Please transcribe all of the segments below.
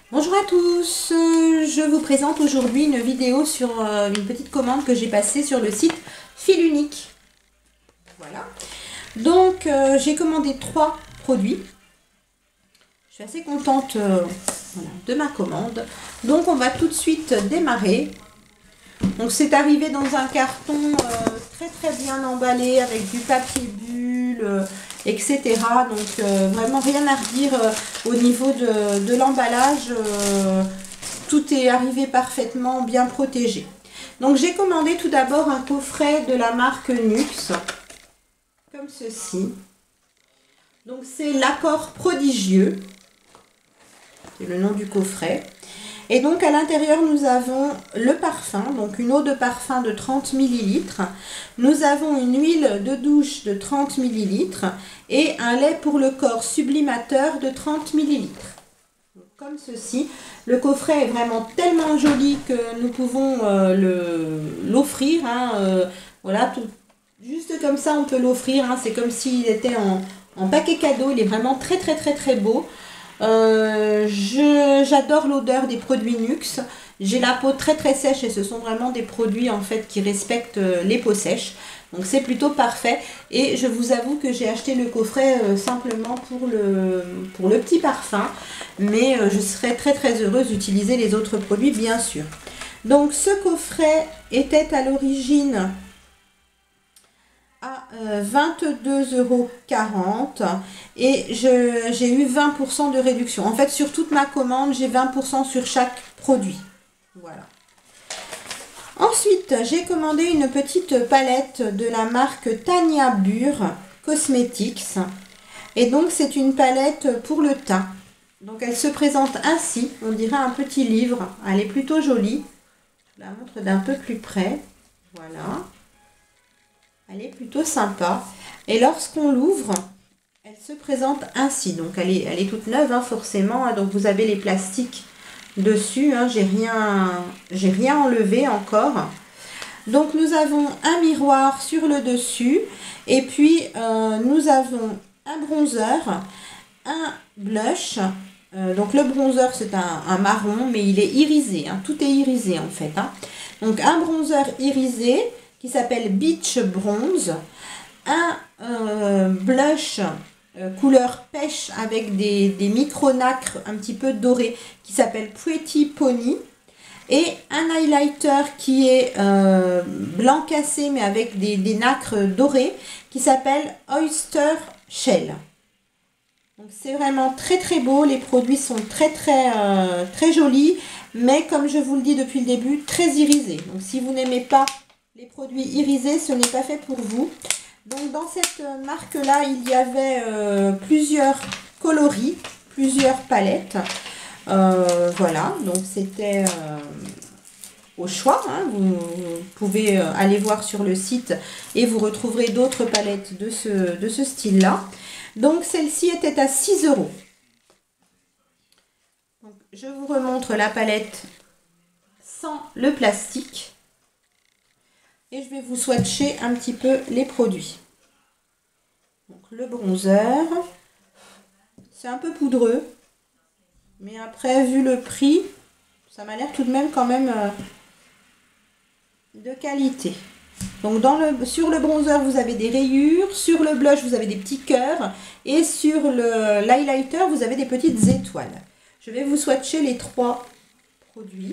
Bonjour à tous, je vous présente aujourd'hui une vidéo sur une petite commande que j'ai passée sur le site Fil Unique. Voilà, donc j'ai commandé 3 produits. Je suis assez contente voilà, de ma commande. Donc on va tout de suite démarrer. Donc c'est arrivé dans un carton très bien emballé avec du papier bulle, etc. Donc vraiment rien à redire au niveau de l'emballage. Tout est arrivé parfaitement bien protégé. Donc j'ai commandé tout d'abord un coffret de la marque Nux, comme ceci. Donc c'est l'accord prodigieux, c'est le nom du coffret. Et donc à l'intérieur nous avons le parfum, donc une eau de parfum de 30 ml. Nous avons une huile de douche de 30 ml et un lait pour le corps sublimateur de 30 ml. Comme ceci. Le coffret est vraiment tellement joli que nous pouvons l'offrir. Voilà, juste comme ça on peut l'offrir. C'est comme s'il était en paquet cadeau. Il est vraiment très beau. J'adore l'odeur des produits Nux. J'ai la peau très sèche et ce sont vraiment des produits en fait qui respectent les peaux sèches. Donc c'est plutôt parfait. Et je vous avoue que j'ai acheté le coffret simplement pour le petit parfum. Mais je serais très heureuse d'utiliser les autres produits bien sûr. Donc ce coffret était à l'origine à 22,40 € et j'ai eu 20% de réduction. En fait, sur toute ma commande, j'ai 20% sur chaque produit. Voilà. Ensuite, j'ai commandé une petite palette de la marque Tania Burr Cosmetics. Et donc, c'est une palette pour le teint. Donc, elle se présente ainsi. On dirait un petit livre. Elle est plutôt jolie. Je la montre d'un peu plus près. Voilà. Elle est plutôt sympa. Et lorsqu'on l'ouvre, elle se présente ainsi. Donc elle est toute neuve forcément. Donc vous avez les plastiques dessus. J'ai rien enlevé encore. Donc nous avons un miroir sur le dessus. Et puis nous avons un bronzer, un blush. Donc le bronzer c'est un marron mais il est irisé. Tout est irisé en fait. Donc un bronzer irisé qui s'appelle Beach Bronze, un blush couleur pêche avec des micro-nacres un petit peu dorés qui s'appelle Pretty Pony, et un highlighter qui est blanc cassé mais avec des nacres dorés qui s'appelle Oyster Shell. Donc c'est vraiment très beau, les produits sont très jolis, mais comme je vous le dis depuis le début, très irisés. Donc si vous n'aimez pas les produits irisés, ce n'est pas fait pour vous. Donc dans cette marque-là, il y avait plusieurs coloris, plusieurs palettes. Voilà, donc c'était au choix. Vous pouvez aller voir sur le site et vous retrouverez d'autres palettes de ce style-là. Donc celle-ci était à 6 €. Donc, je vous remontre la palette sans le plastique. Et je vais vous swatcher un petit peu les produits. Donc le bronzer, c'est un peu poudreux. Mais après, vu le prix, ça m'a l'air tout de même quand même de qualité. Donc sur le bronzer, vous avez des rayures. Sur le blush, vous avez des petits cœurs. Et sur l'highlighter, vous avez des petites étoiles. Je vais vous swatcher les 3 produits.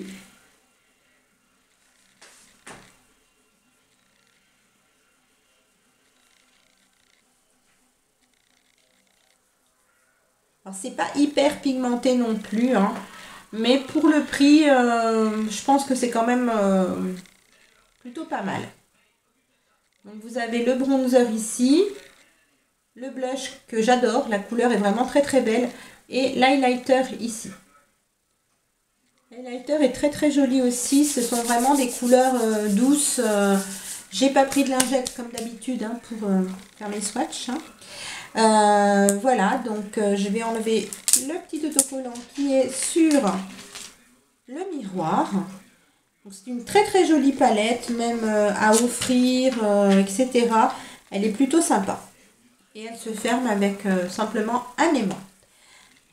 C'est pas hyper pigmenté non plus, mais pour le prix, je pense que c'est quand même plutôt pas mal. Donc vous avez le bronzer ici, le blush que j'adore, la couleur est vraiment très belle, et l'highlighter ici. L'highlighter est très joli aussi, ce sont vraiment des couleurs douces. J'ai pas pris de lingette comme d'habitude pour faire mes swatchs. Voilà, donc je vais enlever le petit autocollant qui est sur le miroir. C'est une très jolie palette, même à offrir, etc. Elle est plutôt sympa. Et elle se ferme avec simplement un aimant.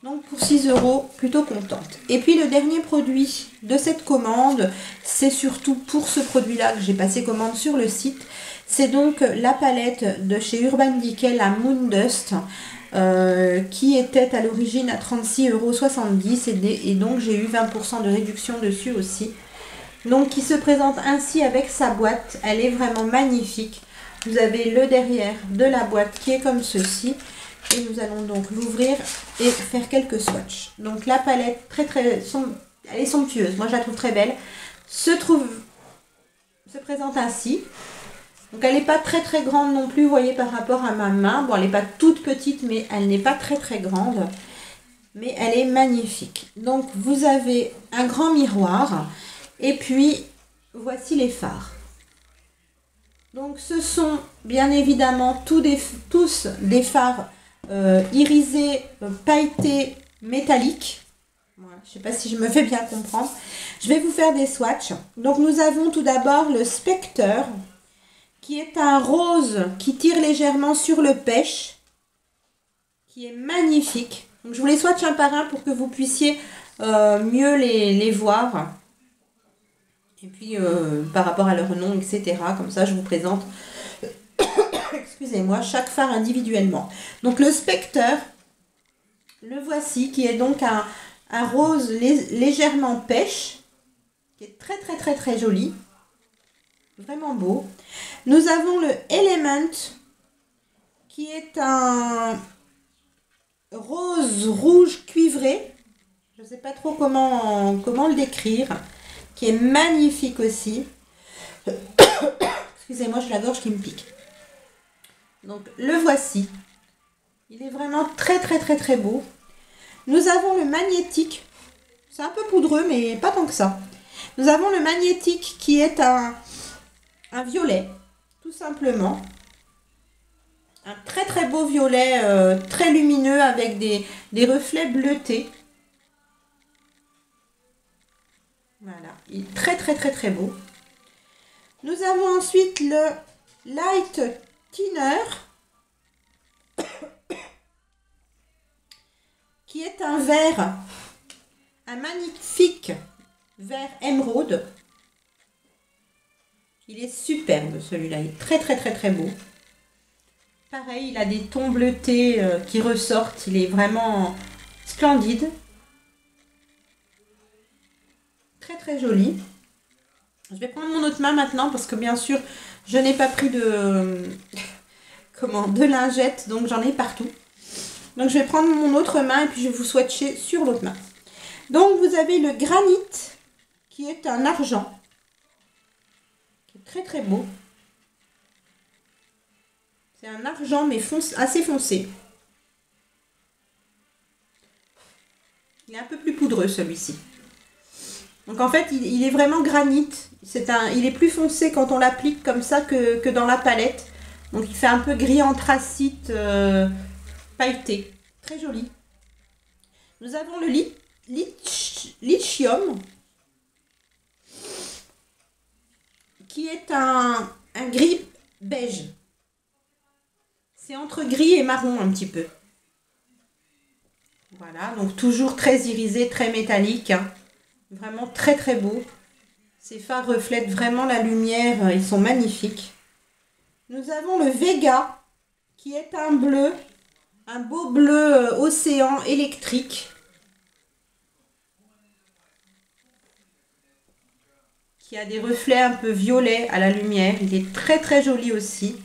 Donc pour 6 €, plutôt contente. Et puis le dernier produit de cette commande, c'est surtout pour ce produit-là que j'ai passé commande sur le site. C'est donc la palette de chez Urban Decay, la Moon Dust, qui était à l'origine à 36,70 € et donc j'ai eu 20% de réduction dessus aussi. Donc qui se présente ainsi avec sa boîte. Elle est vraiment magnifique. Vous avez le derrière de la boîte qui est comme ceci. Et nous allons donc l'ouvrir et faire quelques swatchs. Donc la palette, elle est somptueuse. Moi, je la trouve très belle. Se présente ainsi. Donc elle n'est pas très grande non plus, vous voyez, par rapport à ma main. Bon, elle n'est pas toute petite, mais elle n'est pas très grande. Mais elle est magnifique. Donc vous avez un grand miroir. Et puis, voici les fards. Donc ce sont bien évidemment tous des fards irisé, pailleté, métallique. Voilà, je ne sais pas si je me fais bien comprendre. Je vais vous faire des swatchs. Donc nous avons tout d'abord le Spectre, qui est un rose qui tire légèrement sur le pêche, qui est magnifique. Donc je vous les swatch un par un pour que vous puissiez mieux les voir. Et puis par rapport à leur nom, etc. Comme ça, je vous présente excusez-moi, chaque phare individuellement. Donc le Spectre, le voici, qui est donc un rose légèrement pêche, qui est très joli, vraiment beau. Nous avons le Element, qui est un rose rouge cuivré, je ne sais pas trop comment le décrire, qui est magnifique aussi. Excusez-moi, j'ai la gorge qui me pique. Donc le voici, il est vraiment très beau. Nous avons le magnétique, c'est un peu poudreux mais pas tant que ça. Nous avons le magnétique qui est un violet, tout simplement. Un très beau violet, très lumineux avec des reflets bleutés. Voilà, il est très beau. Nous avons ensuite le Light Thinner, qui est un vert, un magnifique vert émeraude. Il est superbe celui-là, il est très beau. Pareil, il a des tons bleutés qui ressortent, il est vraiment splendide. Très joli. Je vais prendre mon autre main maintenant parce que bien sûr, je n'ai pas pris de lingettes, donc j'en ai partout. Donc je vais prendre mon autre main et puis je vais vous swatcher sur l'autre main. Donc vous avez le granit qui est un argent, qui est très beau. C'est un argent mais assez foncé. Il est un peu plus poudreux celui-ci. Donc en fait il est vraiment granit. Il est plus foncé quand on l'applique comme ça que dans la palette. Donc il fait un peu gris anthracite pailleté. Très joli. Nous avons le lithium, qui est un gris beige. C'est entre gris et marron un petit peu. Voilà, donc toujours très irisé, très métallique. Hein. Vraiment très beau. Ces fards reflètent vraiment la lumière, ils sont magnifiques. Nous avons le Vega, qui est un bleu, un beau bleu océan électrique. Qui a des reflets un peu violets à la lumière. Il est très joli aussi.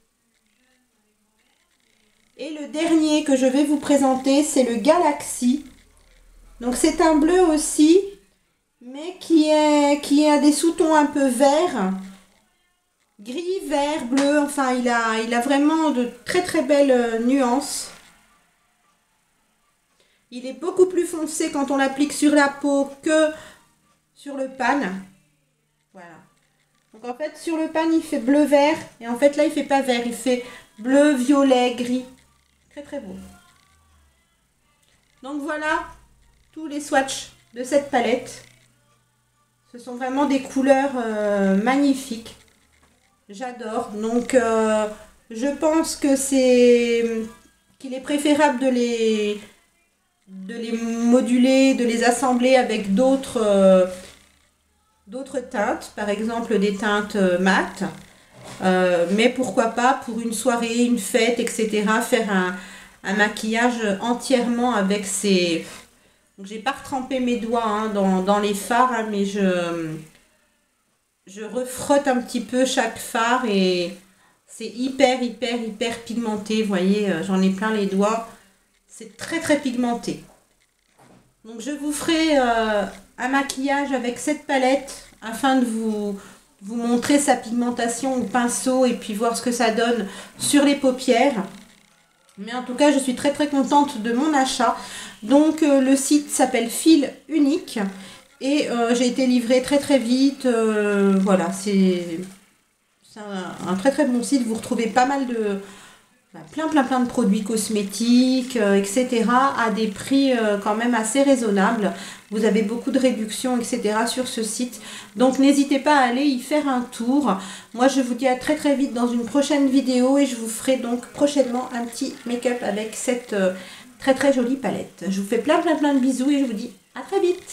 Et le dernier que je vais vous présenter, c'est le Galaxy. Donc c'est un bleu aussi, mais qui a des sous-tons un peu verts. Gris, vert, bleu, enfin il a vraiment de très belles nuances. Il est beaucoup plus foncé quand on l'applique sur la peau que sur le pan. Voilà. Donc en fait sur le pan il fait bleu-vert et en fait là il fait pas vert, il fait bleu, violet, gris. Très beau. Donc voilà tous les swatchs de cette palette. Ce sont vraiment des couleurs magnifiques. J'adore. Donc je pense que qu'il est préférable de de les moduler, de les assembler avec d'autres teintes, par exemple des teintes mates. Mais pourquoi pas pour une soirée, une fête, etc. faire un maquillage entièrement avec ces... Donc j'ai pas retrempé mes doigts hein, dans les fards, hein, mais je refrotte un petit peu chaque fard et c'est hyper pigmenté. Vous voyez, j'en ai plein les doigts. C'est très pigmenté. Donc je vous ferai un maquillage avec cette palette afin de vous montrer sa pigmentation au pinceau et puis voir ce que ça donne sur les paupières. Mais en tout cas, je suis très contente de mon achat. Donc le site s'appelle Fil Unique et j'ai été livrée très vite. Voilà, c'est un très bon site. Vous retrouvez pas mal de plein de produits cosmétiques, etc. à des prix quand même assez raisonnables. Vous avez beaucoup de réductions, etc. sur ce site. Donc n'hésitez pas à aller y faire un tour. Moi je vous dis à très vite dans une prochaine vidéo et je vous ferai donc prochainement un petit make-up avec cette très jolie palette. Je vous fais plein de bisous et je vous dis à très vite.